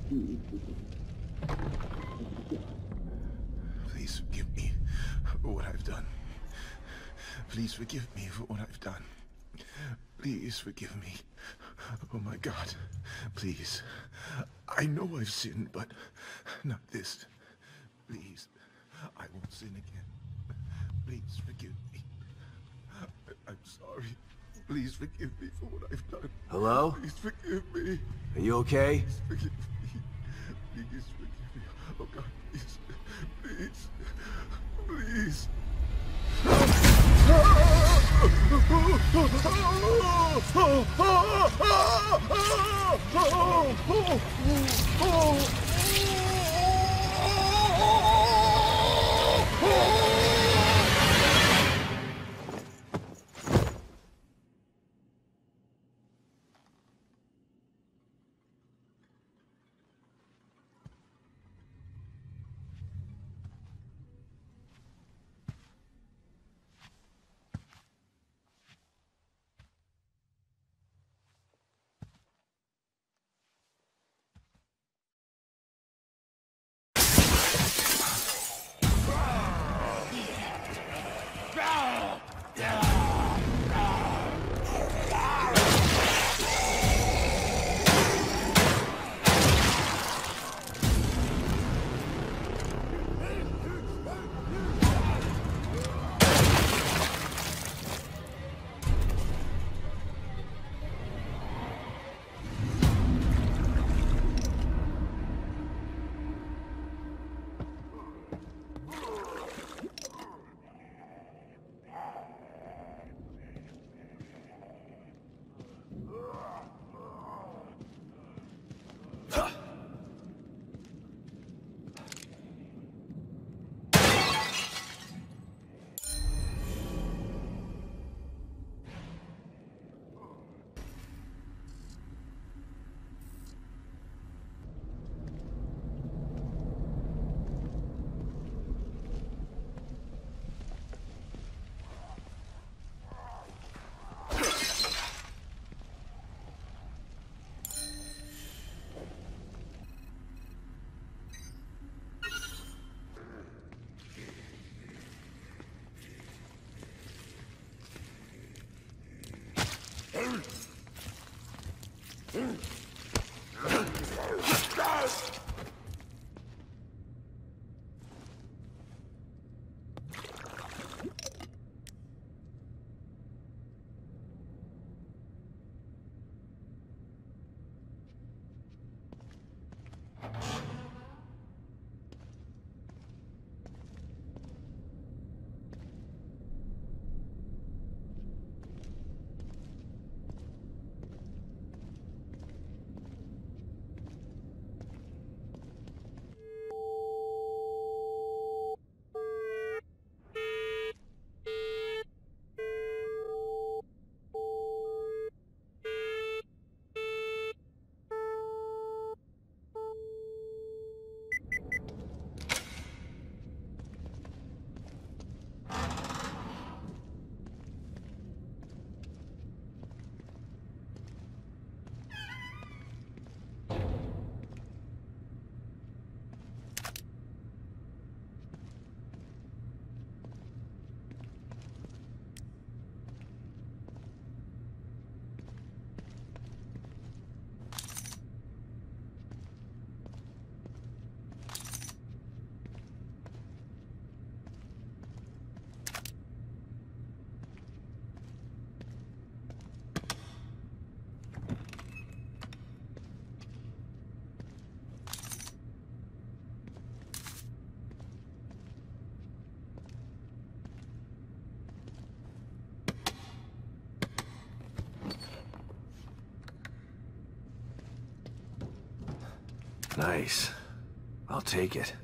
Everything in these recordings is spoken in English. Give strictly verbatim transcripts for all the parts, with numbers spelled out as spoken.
Please forgive me for what I've done. Please forgive me for what I've done. Please forgive me. Oh my God. Please. I know I've sinned, but not this. Please. I won't sin again. Please forgive me. I I'm sorry. Please forgive me for what I've done. Hello? Please forgive me. Are you okay? Please forgive me. Please forgive me. Oh God, please. Please. Please. Nice. I'll take it.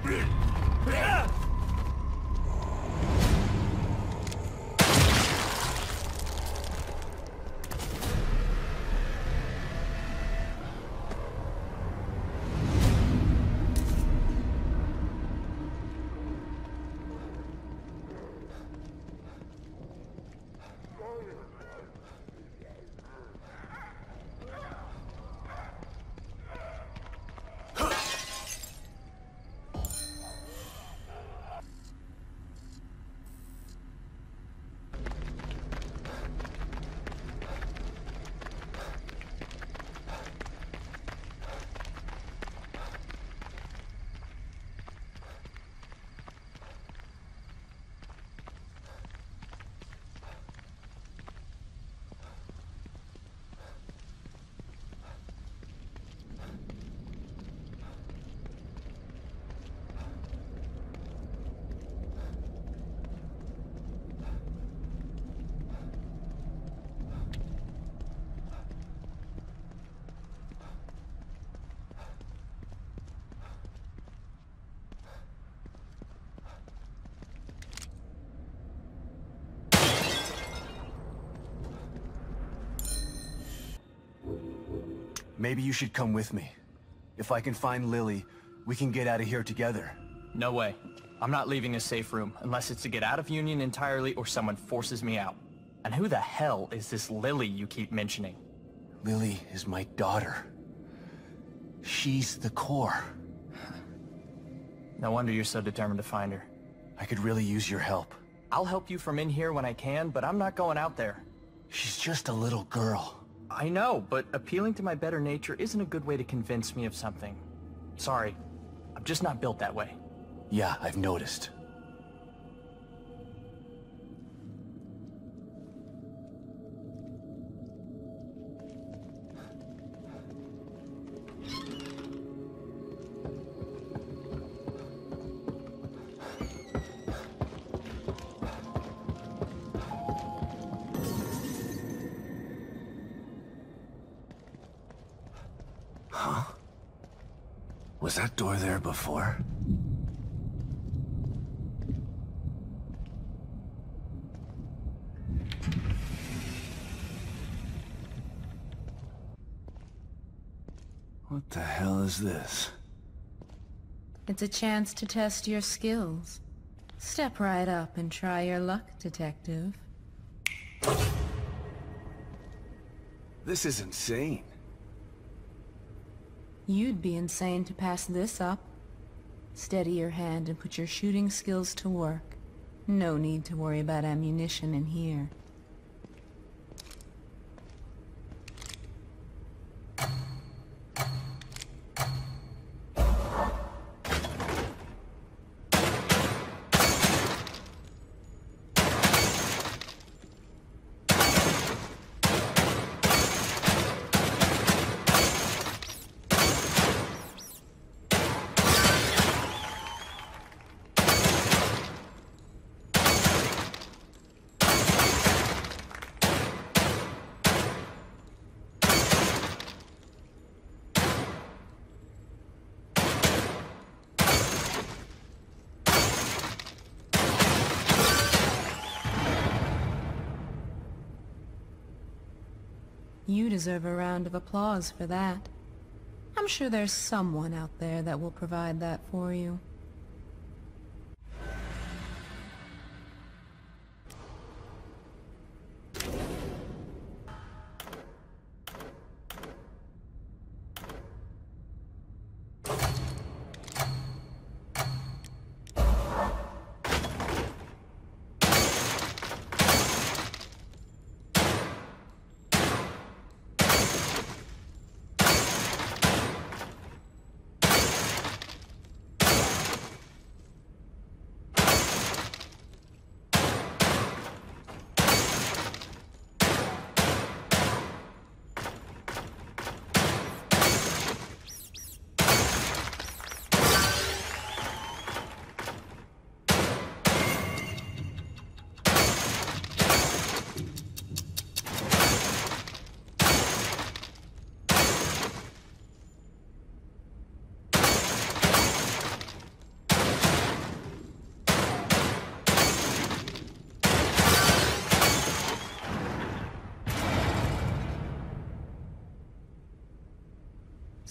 Maybe you should come with me. If I can find Lily, we can get out of here together. No way. I'm not leaving this safe room unless it's to get out of Union entirely or someone forces me out. And who the hell is this Lily you keep mentioning? Lily is my daughter. She's the core. No wonder you're so determined to find her. I could really use your help. I'll help you from in here when I can, but I'm not going out there. She's just a little girl. I know, but appealing to my better nature isn't a good way to convince me of something. Sorry, I'm just not built that way. Yeah, I've noticed. Huh? Was that door there before? What the hell is this? It's a chance to test your skills. Step right up and try your luck, detective. This is insane. You'd be insane to pass this up. Steady your hand and put your shooting skills to work. No need to worry about ammunition in here. You deserve a round of applause for that. I'm sure there's someone out there that will provide that for you.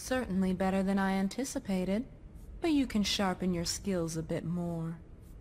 Certainly better than I anticipated, but you can sharpen your skills a bit more.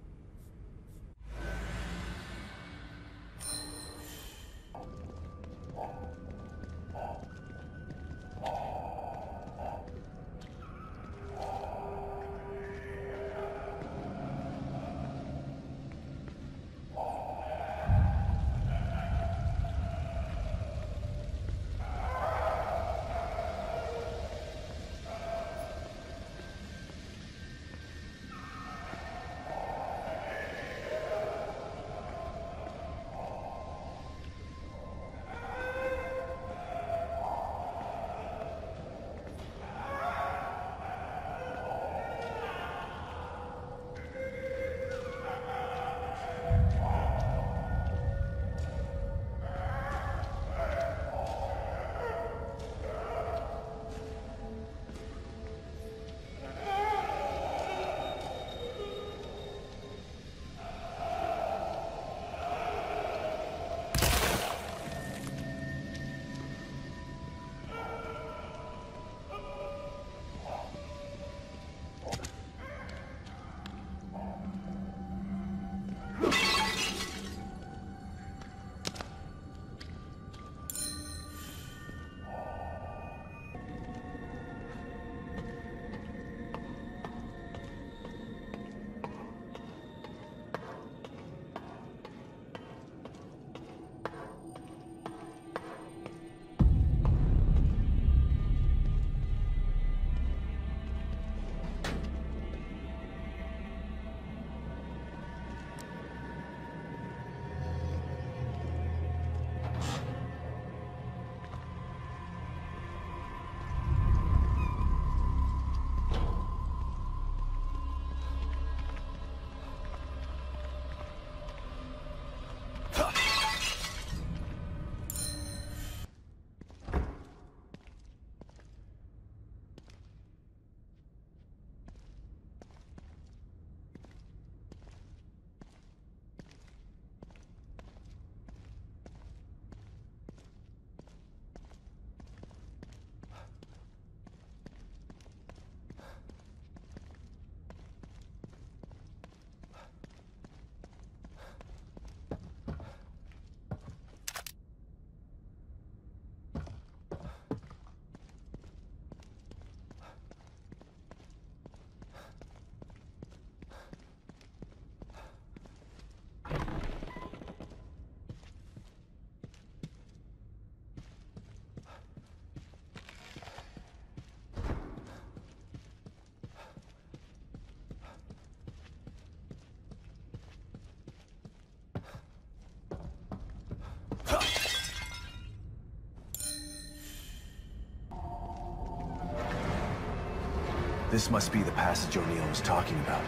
This must be the passage O'Neill was talking about.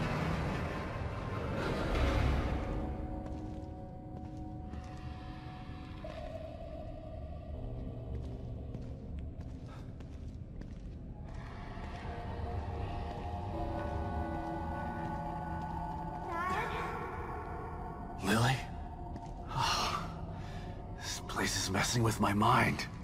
Lily? Oh, this place is messing with my mind.